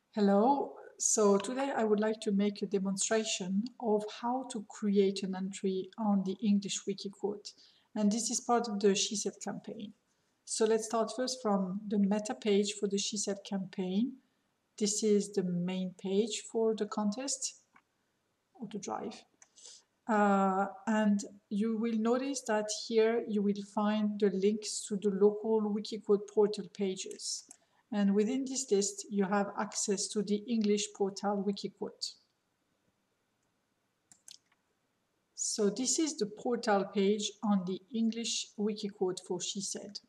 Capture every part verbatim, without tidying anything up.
Hello. So today I would like to make a demonstration of how to create an entry on the English Wikiquote. And this is part of the She Said campaign. So let's start first from the meta page for the She Said campaign. This is the main page for the contest or the drive. Uh, and you will notice that here you will find the links to the local Wikiquote portal pages. And within this list, you have access to the English portal Wikiquote. So this is the portal page on the English Wikiquote for She Said.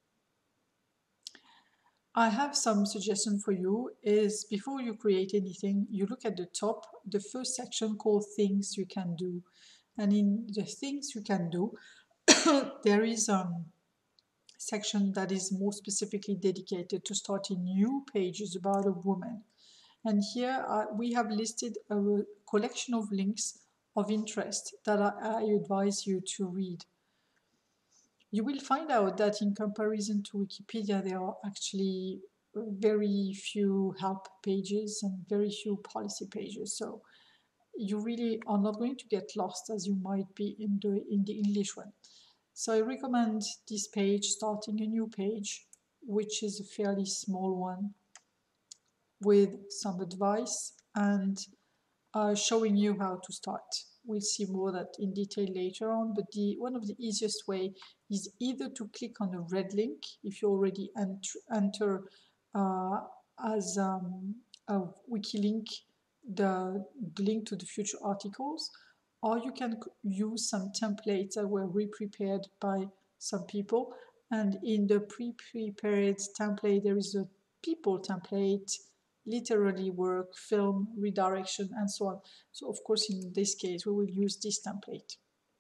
I have some suggestion for you is before you create anything, you look at the top, the first section called Things You Can Do. And in the Things You Can Do, there is a um, section that is more specifically dedicated to starting new pages about a woman. And here uh, we have listed a collection of links of interest that I, I advise you to read. You will find out that in comparison to Wikipedia, there are actually very few help pages and very few policy pages. So you really are not going to get lost as you might be in the in the English one. So I recommend this page, starting a new page, which is a fairly small one with some advice and uh, showing you how to start. We'll see more that in detail later on, but the one of the easiest way is either to click on a red link if you already ent enter uh, as um, a wiki link the, the link to the future articles, or you can use some templates that were re-prepared by some people. And in the pre-prepared template, there is a people template, literary work, film, redirection, and so on. So of course, in this case, we will use this template.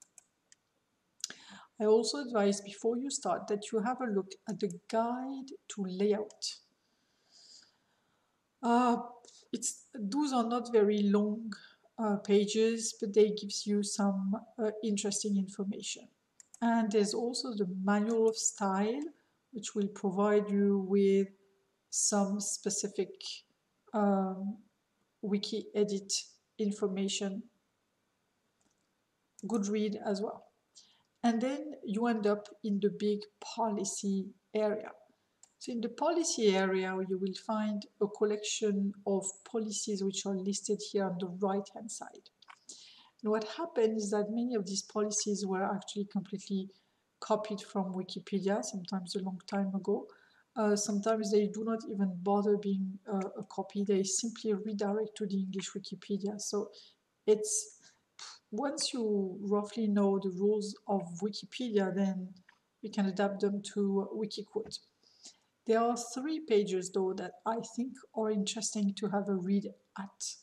I also advise before you start that you have a look at the guide to layout. Uh, it's, those are not very long uh, pages, but they gives you some uh, interesting information. And there's also the manual of style, which will provide you with some specific um, wiki edit information. Good read as well. And then you end up in the big policy area. So in the policy area, you will find a collection of policies which are listed here on the right-hand side. And what happened is that many of these policies were actually completely copied from Wikipedia, sometimes a long time ago. Uh, sometimes they do not even bother being uh, a copy, they simply redirect to the English Wikipedia. So it's, once you roughly know the rules of Wikipedia, then you can adapt them to Wikiquote. There are three pages though that I think are interesting to have a read at.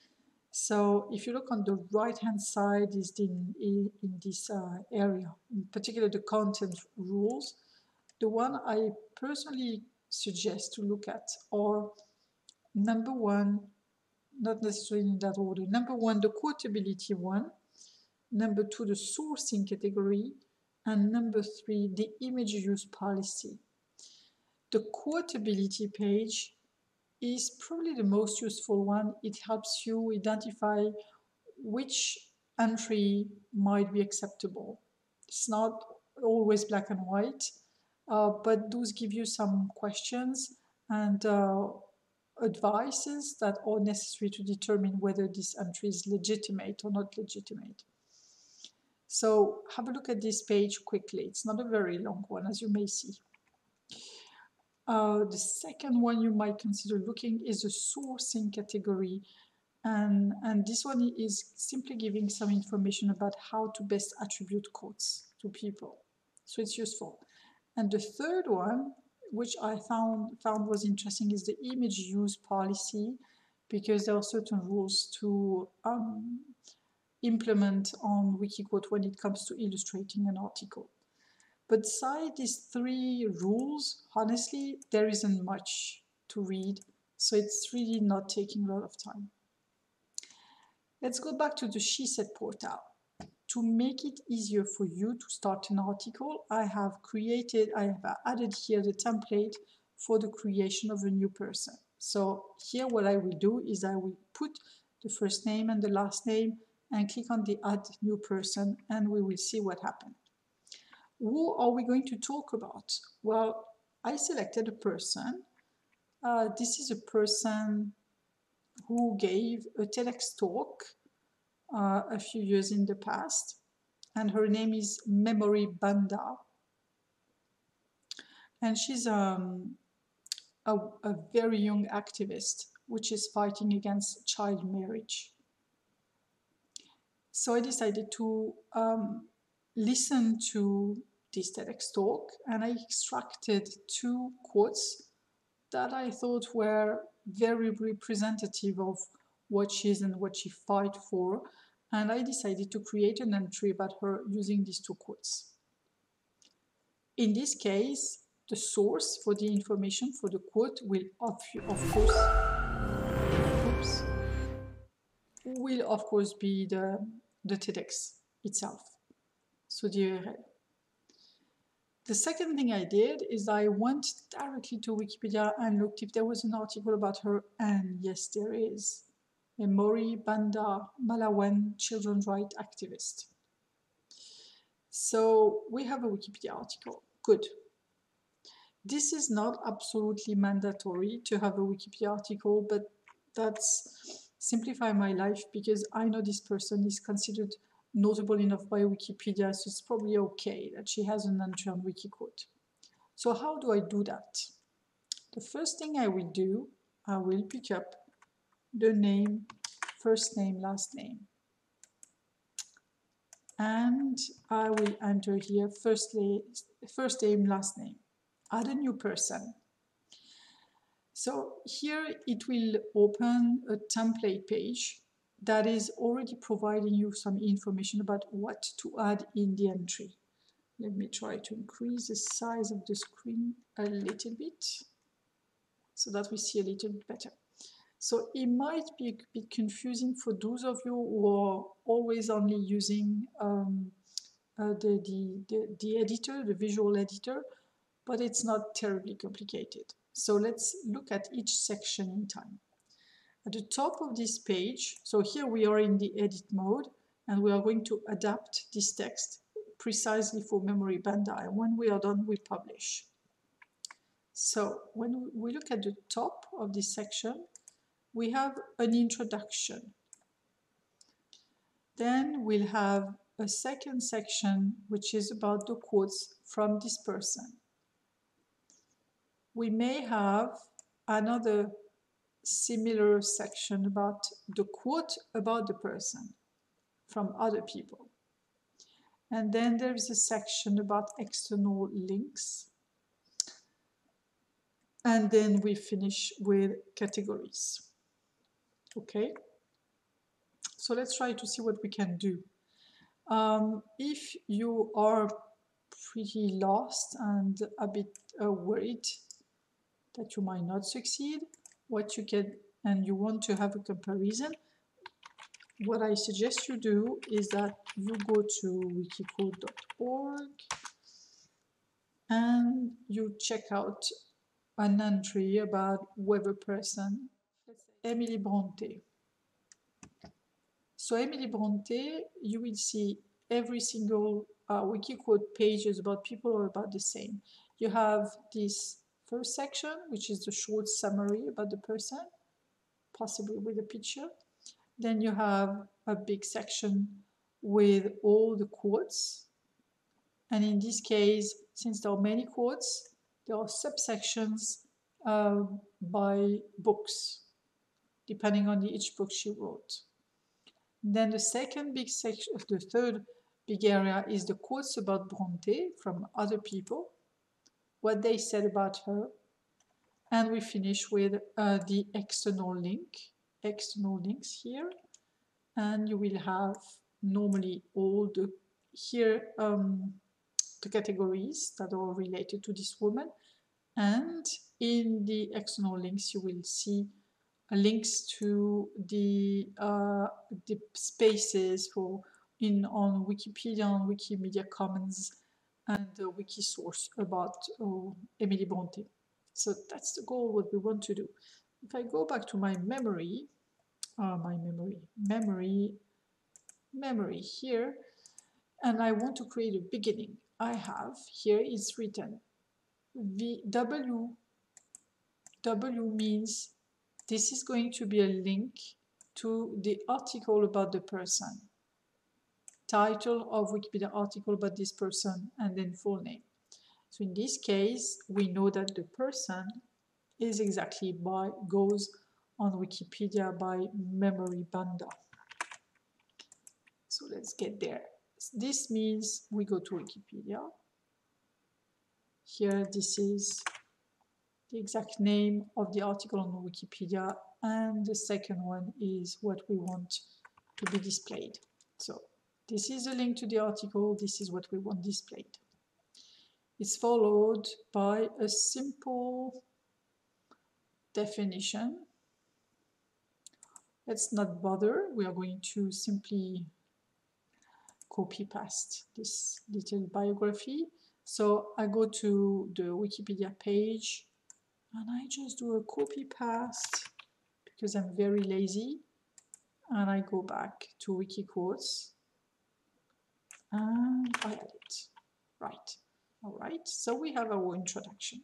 So if you look on the right hand side is in, in, in this uh, area, in particular the content rules. The one I personally suggest to look at are number one, not necessarily in that order, number one, the quotability one, number two, the sourcing category, and number three, the image use policy. The quotability page is probably the most useful one. It helps you identify which entry might be acceptable. It's not always black and white, uh, but those give you some questions and uh, advices that are necessary to determine whether this entry is legitimate or not legitimate. So have a look at this page quickly. It's not a very long one, as you may see. Uh, the second one you might consider looking is the sourcing category. And, and this one is simply giving some information about how to best attribute quotes to people. So it's useful. And the third one, which I found, found was interesting, is the image use policy, because there are certain rules to um, implement on Wikiquote when it comes to illustrating an article. But beside these three rules, honestly, there isn't much to read, so it's really not taking a lot of time. Let's go back to the She Said portal. To make it easier for you to start an article, I have created, I have added here the template for the creation of a new person. So here what I will do is I will put the first name and the last name and click on the add new person, and we will see what happened. Who are we going to talk about? Well, I selected a person. Uh, this is a person who gave a TEDx talk uh, a few years in the past, and her name is Memory Banda. And she's um, a, a very young activist which is fighting against child marriage. So I decided to um, listen to this TEDx talk, and I extracted two quotes that I thought were very representative of what she is and what she fight for, and I decided to create an entry about her using these two quotes. In this case, the source for the information for the quote will of, of course oops, will of course be the, the TEDx itself, so the U R L. The second thing I did is I went directly to Wikipedia and looked if there was an article about her, and yes, there is. Memory Banda Malawan, children's rights activist. So we have a Wikipedia article. Good. This is not absolutely mandatory to have a Wikipedia article, but that's simplify my life because I know this person is considered notable enough by Wikipedia, so it's probably okay that she has an entry on Wikiquote. So how do I do that? The first thing I will do, I will pick up the name, first name, last name. And I will enter here first, first name, last name. Add a new person. So here it will open a template page that is already providing you some information about what to add in the entry. Let me try to increase the size of the screen a little bit so that we see a little bit better. So it might be a bit confusing for those of you who are always only using um, uh, the, the, the, the editor, the visual editor, but it's not terribly complicated. So let's look at each section in time. At the top of this page, so here we are in the edit mode, and we are going to adapt this text precisely for Memory Banda, and when we are done, we publish. So when we look at the top of this section, we have an introduction. Then we'll have a second section, which is about the quotes from this person. We may have another similar section about the quote about the person from other people. And then there's a section about external links. And then we finish with categories. Okay, so let's try to see what we can do. Um, if you are pretty lost and a bit uh, worried that you might not succeed, what you can, and you want to have a comparison, what I suggest you do is that you go to wikiquote dot org and you check out an entry about whoever person, let's say Emily Bronte. So Emily Bronte, you will see every single uh, Wikiquote page is about people or about the same. You have this first section, which is the short summary about the person, possibly with a picture. Then you have a big section with all the quotes. And in this case, since there are many quotes, there are subsections uh, by books, depending on the, each book she wrote. Then the second big section, the third big area is the quotes about Bronte from other people, what they said about her. And we finish with uh, the external link, external links here. And you will have normally all the, here, um, the categories that are related to this woman. And in the external links, you will see links to the uh, the spaces for in on Wikipedia, on Wikimedia Commons, and the wiki source about uh, Emily Bronte. So that's the goal, what we want to do. if I go back to my memory, uh, my memory, memory, memory here, and I want to create a beginning, I have here it's written V W. W means this is going to be a link to the article about the person. Title of Wikipedia article about this person, and then full name. So in this case, we know that the person is exactly by goes on Wikipedia by Memory Banda. So let's get there. This means we go to Wikipedia. Here, this is the exact name of the article on Wikipedia, and the second one is what we want to be displayed. So this is a link to the article, this is what we want displayed. It's followed by a simple definition. Let's not bother, we are going to simply copy paste this little biography. So I go to the Wikipedia page and I just do a copy paste because I'm very lazy, and I go back to Wikiquotes and I add it. Right. All right. So we have our introduction.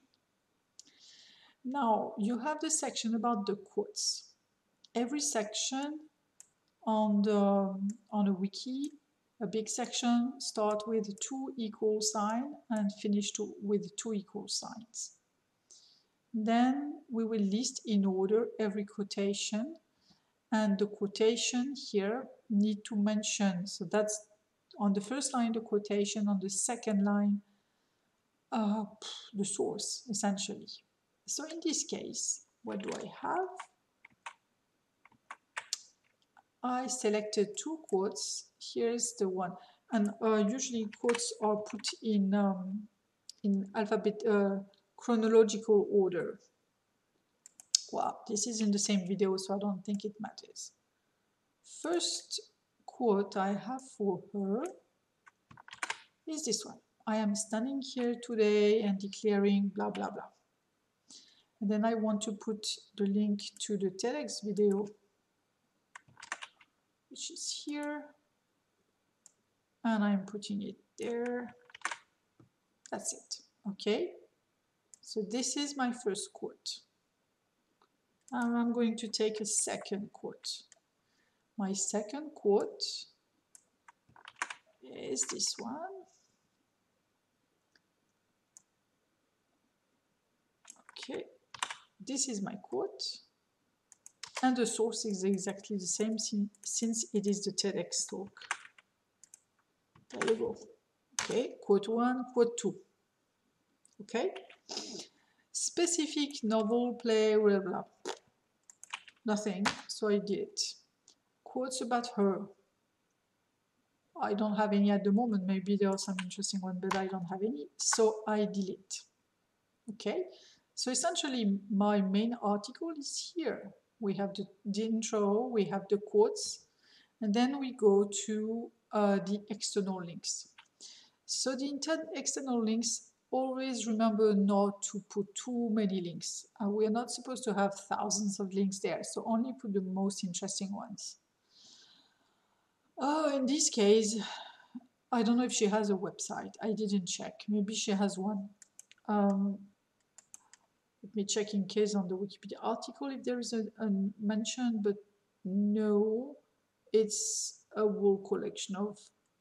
Now you have the section about the quotes. Every section on the on a wiki, a big section, start with two equal sign and finish to, with two equal signs. Then we will list in order every quotation, and the quotation here need to mention, so that's on the first line the quotation, on the second line uh, the source essentially. So in this case, what do I have? I selected two quotes. Here's the one, and uh, usually quotes are put in um, in alphabet uh, chronological order. Well, this is in the same video, so I don't think it matters. First quote I have for her is this one. I am standing here today and declaring blah blah blah. And then I want to put the link to the TEDx video, which is here, and I'm putting it there. That's it. Okay, so this is my first quote. And I'm going to take a second quote. My second quote is this one. Okay, this is my quote. And the source is exactly the same since it is the TEDx talk. There you go. Okay, quote one, quote two. Okay. Specific novel, play, blah, blah. Nothing, so I did it. Quotes about her. I don't have any at the moment. Maybe there are some interesting ones, but I don't have any. So I delete. Okay. So essentially, my main article is here. We have the, the intro, we have the quotes, and then we go to uh, the external links. So the external links, always remember not to put too many links. Uh, we are not supposed to have thousands of links there, so only put the most interesting ones. Oh, in this case, I don't know if she has a website. I didn't check. Maybe she has one. Um, let me check in case on the Wikipedia article if there is a, a mention, but no, it's a whole collection of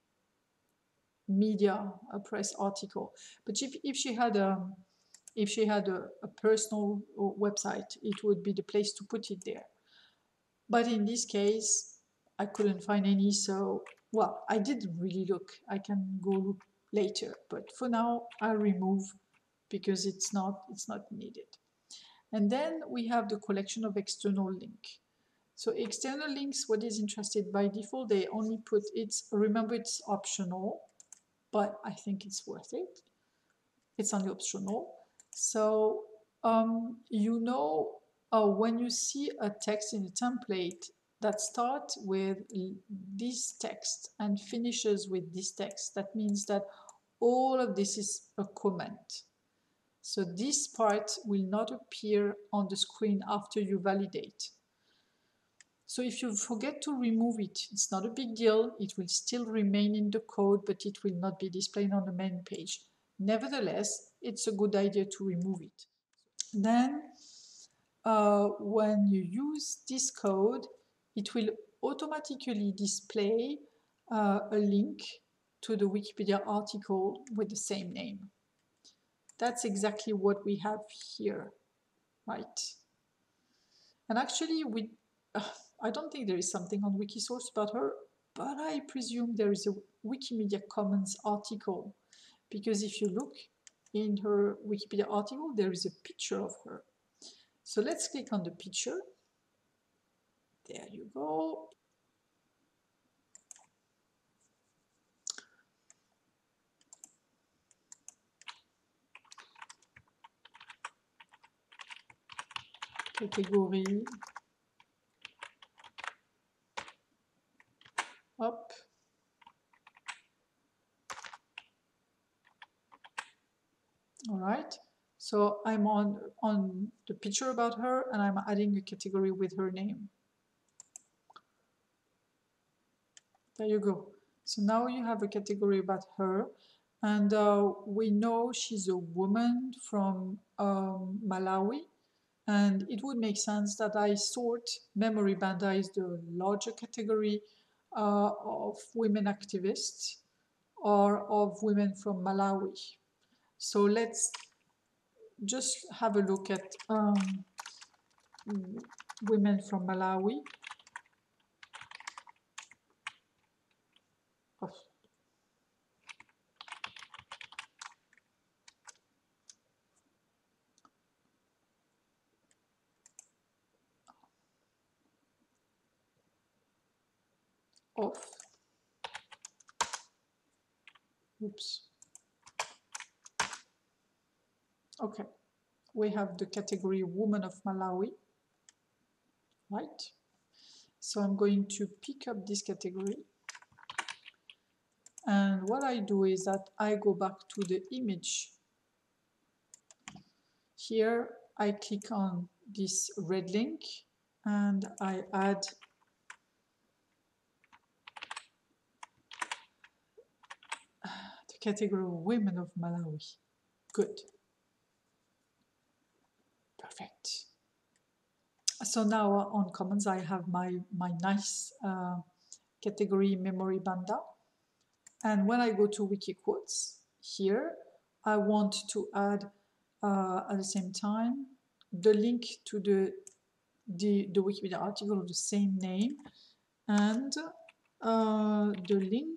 media, a press article. But if, if she had a if she had a, a personal website, it would be the place to put it there. But in this case, I couldn't find any, so well, I didn't really look. I can go look later, but for now I remove because it's not it's not needed. And then we have the collection of external link. So external links, what is interested by default, they only put it's remember it's optional, but I think it's worth it. It's only optional. So um, you know uh, when you see a text in a template that starts with this text and finishes with this text, that means that all of this is a comment. So this part will not appear on the screen after you validate. So if you forget to remove it, it's not a big deal. It will still remain in the code, but it will not be displayed on the main page. Nevertheless, it's a good idea to remove it. Then, uh, when you use this code, it will automatically display uh, a link to the Wikipedia article with the same name. That's exactly what we have here, right? And actually, we, uh, I don't think there is something on Wikisource about her, but I presume there is a Wikimedia Commons article, because if you look in her Wikipedia article, there is a picture of her. So let's click on the picture. There you go. Category. Up. All right. So I'm on, on the picture about her, and I'm adding a category with her name. There you go. So now you have a category about her, and uh, we know she's a woman from um, Malawi, and it would make sense that I sort Memory Banda is the larger category uh, of women activists or of women from Malawi. So let's just have a look at um, women from Malawi. Oh. Off. Oops. Okay. We have the category Woman of Malawi, right? So I'm going to pick up this category. And what I do is that I go back to the image. Here I click on this red link and I add the category Women of Malawi. Good. Perfect. So now on Commons I have my, my nice uh, category Memory Banda. And when I go to Wikiquotes, here I want to add uh, at the same time the link to the, the, the Wikipedia article of the same name and uh, the link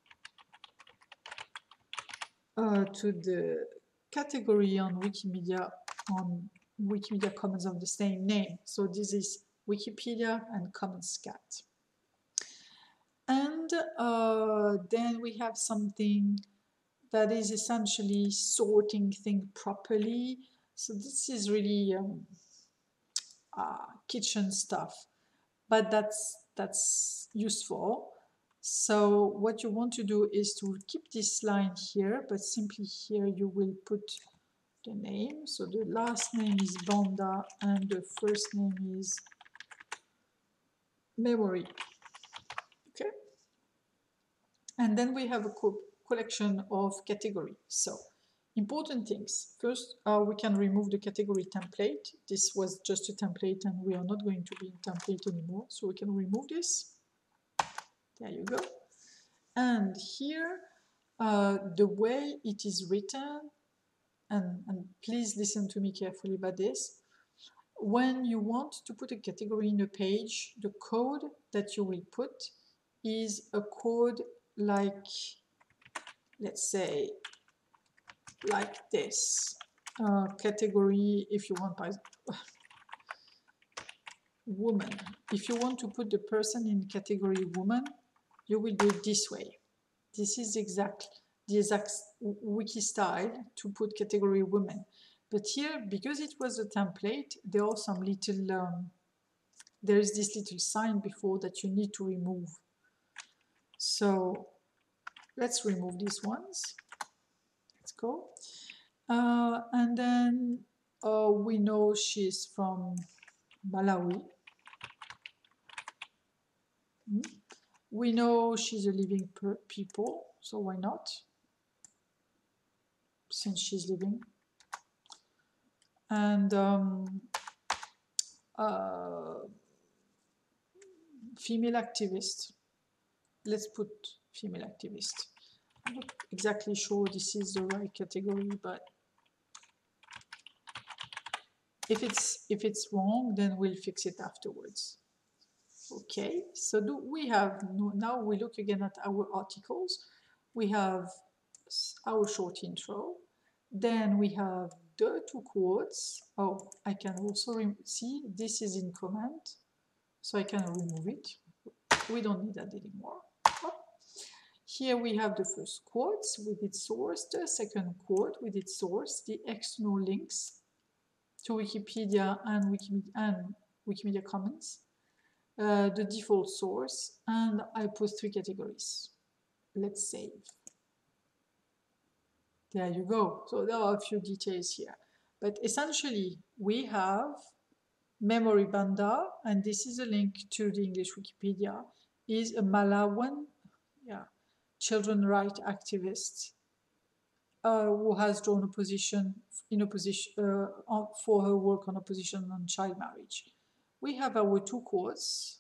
uh, to the category on Wikimedia on Wikimedia Commons of the same name. So this is Wikipedia and Commons Cat. And uh, then we have something that is essentially sorting things properly. So this is really um, uh, kitchen stuff, but that's that's useful. So what you want to do is to keep this line here, but simply here you will put the name. So the last name is Banda and the first name is Memory. Okay. And then we have a co collection of categories. So important things. First, uh, we can remove the category template. This was just a template and we are not going to be in template anymore. So we can remove this. There you go. And here, uh, the way it is written, and, and please listen to me carefully about this. When you want to put a category in a page, the code that you will put is a code like, let's say, like this. Uh, category, if you want, by woman. If you want to put the person in category woman, you will do it this way. This is exact, the exact wiki style to put category women. But here, because it was a template, there are some little, um, there is this little sign before that you need to remove. So let's remove these ones. Let's go. Uh, and then uh, we know she's from Malawi. Mm. We know she's a living per people, so why not? Since she's living. And um, uh, female activist. Let's put female activist. I'm not exactly sure this is the right category, but if it's if it's wrong, then we'll fix it afterwards. Okay, so do we have, now we look again at our articles. We have our short intro, then we have the two quotes. Oh, I can also see this is in comment, so I can remove it. We don't need that anymore. Oh. Here we have the first quotes with its source, the second quote with its source, the external links to Wikipedia and Wikimedia, and Wikimedia Commons. Uh, the default source, and I put three categories. Let's save. There you go. So there are a few details here. But essentially, we have Memory Banda, and this is a link to the English Wikipedia, is a Malawian yeah, children's rights activist uh, who has drawn a position in opposition uh, for her work on opposition on child marriage. We have our two quotes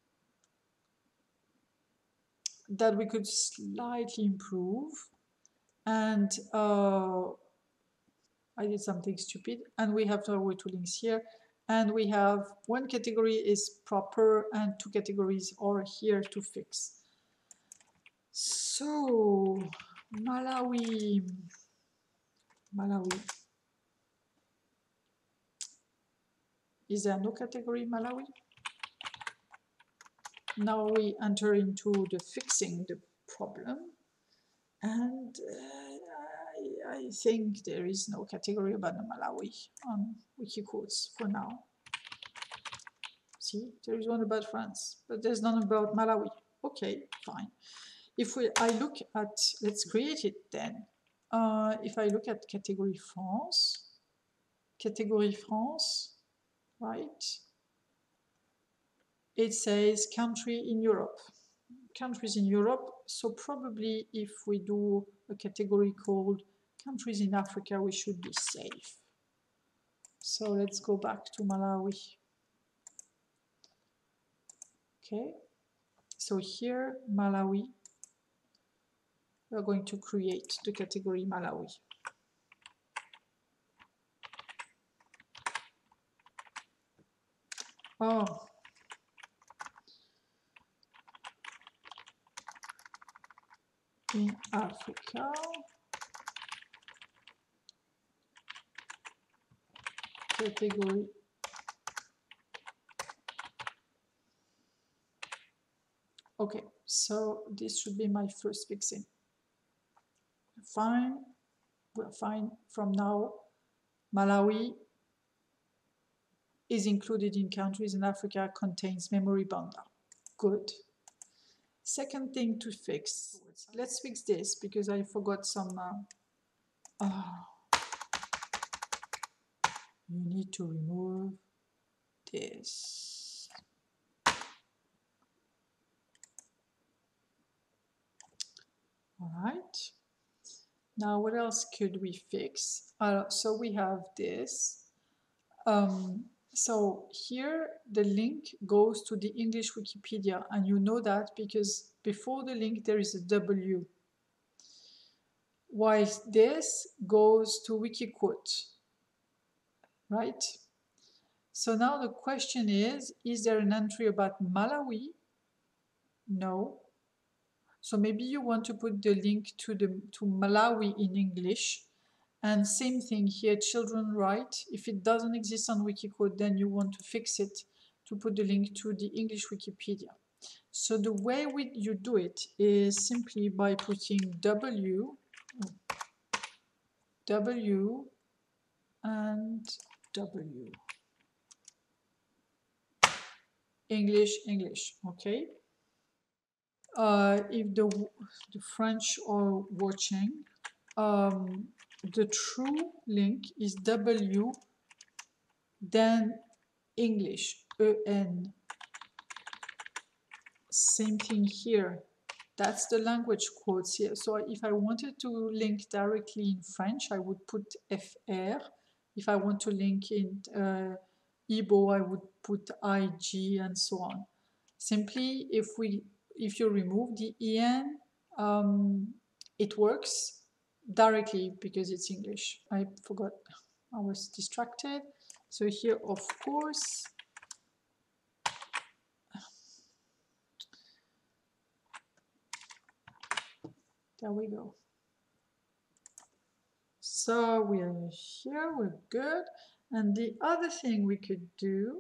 that we could slightly improve, and uh, I did something stupid, and we have our two links here, and we have one category is proper and two categories are here to fix. So Malawi, Malawi, is there no category Malawi? Now we enter into the fixing the problem, and uh, I, I think there is no category about the Malawi on Wikiquotes for now. See, there is one about France, but there's none about Malawi. Okay, fine. If we, I look at, let's create it then. Uh, if I look at category France, category France, right? It says country in Europe. Countries in Europe, so probably if we do a category called countries in Africa, we should be safe. So let's go back to Malawi. Okay, so here, Malawi, we're going to create the category Malawi. Oh, in Africa, category okay, so this should be my first fixing. Fine, we're fine from now. Malawi is included in countries in Africa, contains memory banda. Good. Second thing to fix. Let's fix this because I forgot some. Uh, oh, you need to remove this. All right. Now, what else could we fix? Uh, so we have this. Um, so here the link goes to the English Wikipedia, and you know that because before the link there is a W. While this goes to Wikiquote, right? So now the question is, is there an entry about Malawi? No. So maybe you want to put the link to the to Malawi in English. And same thing here, children right. If it doesn't exist on Wikiquote, then you want to fix it to put the link to the English Wikipedia. So the way we, you do it is simply by putting W, W, and W. English, English, okay? Uh, if the, the French are watching, um, the true link is W, then English, E N. Same thing here. That's the language quotes here. So if I wanted to link directly in French, I would put F R. If I want to link in uh, Igbo, I would put I G and so on. Simply, if we if you remove the E N, um, it works directly because it's English. I forgot, I was distracted. So here, of course, there we go. So we are here, we're good. And the other thing we could do,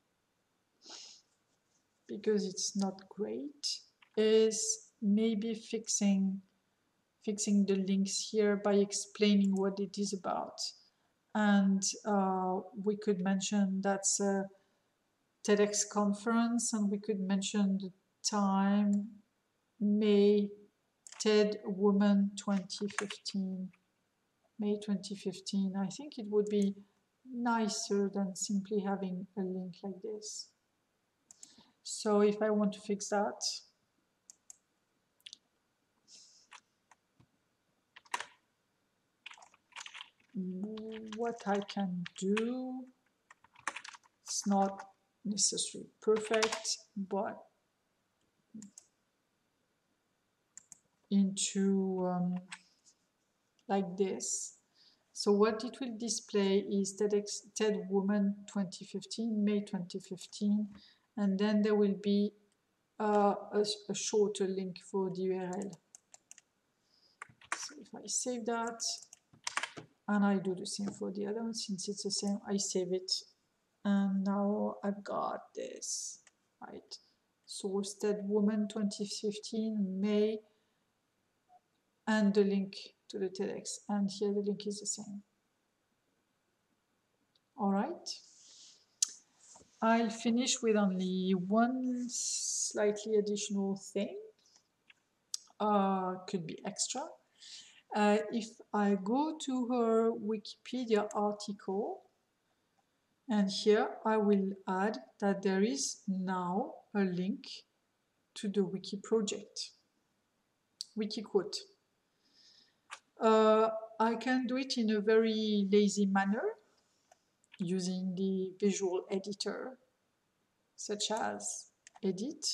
because it's not great, is maybe fixing fixing the links here by explaining what it is about. And uh, we could mention that's a TEDx conference, and we could mention the time, May, TED Woman twenty fifteen. May twenty fifteen. I think it would be nicer than simply having a link like this. So if I want to fix that, what I can do, it's not necessarily perfect, but into um, like this. So what it will display is TEDx, TED Woman twenty fifteen, May twenty fifteen, and then there will be uh, a, a shorter link for the U R L. So if I save that, and I do the same for the other one, since it's the same, I save it, and now I've got this, right? Source TED Woman twenty fifteen, May, and the link to the TEDx, and here the link is the same. All right. I'll finish with only one slightly additional thing. Uh, could be extra. Uh, if I go to her Wikipedia article, and here I will add that there is now a link to the wiki project, wiki quote. Uh, I can do it in a very lazy manner using the visual editor, such as edit.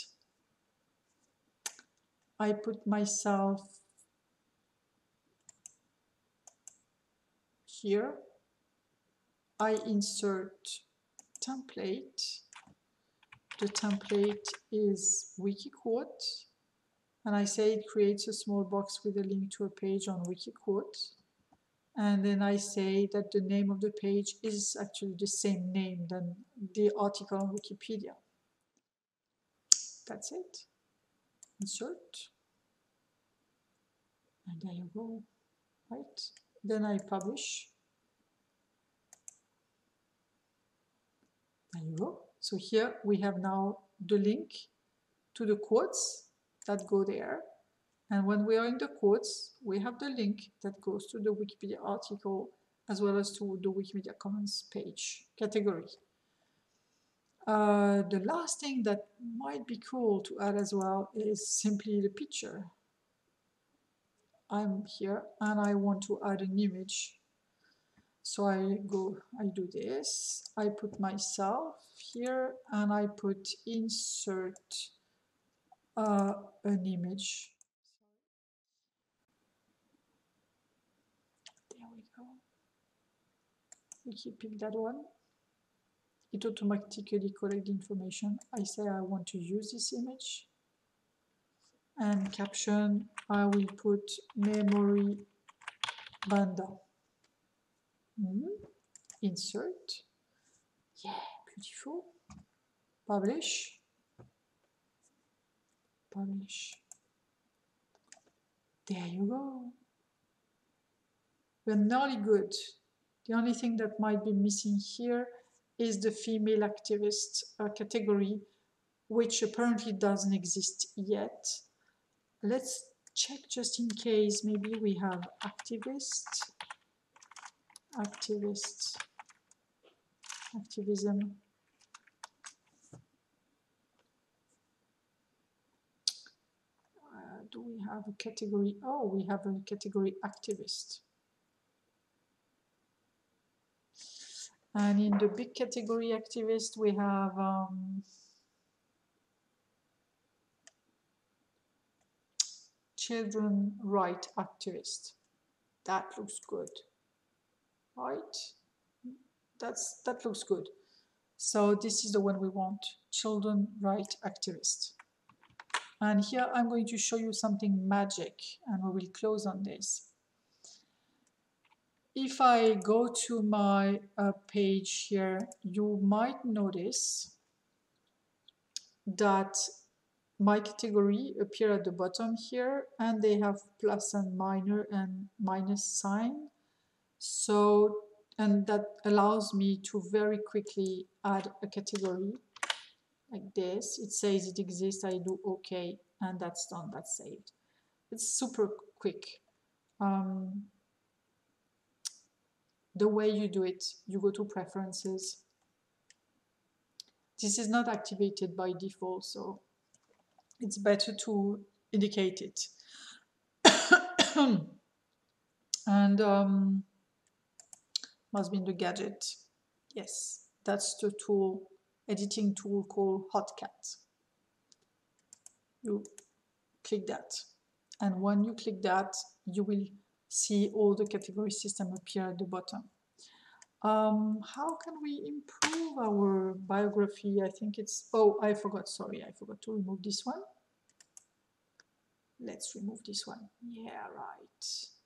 I put myself here. I insert template. The template is Wikiquote, and I say it creates a small box with a link to a page on Wikiquote. And then I say that the name of the page is actually the same name than the article on Wikipedia. That's it. Insert. And there you go. Right? Then I publish. There you go. So here we have now the link to the quotes that go there. And when we are in the quotes, we have the link that goes to the Wikipedia article as well as to the Wikimedia Commons page category. Uh, the last thing that might be cool to add as well is simply the picture. I'm here and I want to add an image. So I go, I do this, I put myself here and I put insert uh, an image. There we go. We keep pick that one. It automatically collects the information. I say I want to use this image. And caption, I will put memory banda. Mm-hmm. Insert. Yeah, beautiful. Publish. Publish. There you go. We're nearly good. The only thing that might be missing here is the female activist uh, category, which apparently doesn't exist yet. Let's check just in case. Maybe we have activist, activist, activism. Uh, do we have a category? Oh, we have a category activist. And in the big category activist, we have um, children right activist. That looks good, right? That's that looks good. So this is the one we want, children right activist. And here I'm going to show you something magic, and we will close on this. If I go to my uh, page here, you might notice that my category appear at the bottom here, and they have plus and minor and minus sign. So, and that allows me to very quickly add a category like this. It says it exists, I do OK, and that's done, that's saved. It's super quick. Um, the way you do it, you go to preferences. This is not activated by default, so it's better to indicate it. And um, must be in the gadget. Yes, that's the tool, editing tool called Hotcat. You click that, and when you click that, you will see all the category system appear at the bottom. Um, how can we improve our biography? I think it's, oh, I forgot, sorry, I forgot to remove this one. Let's remove this one. Yeah, right.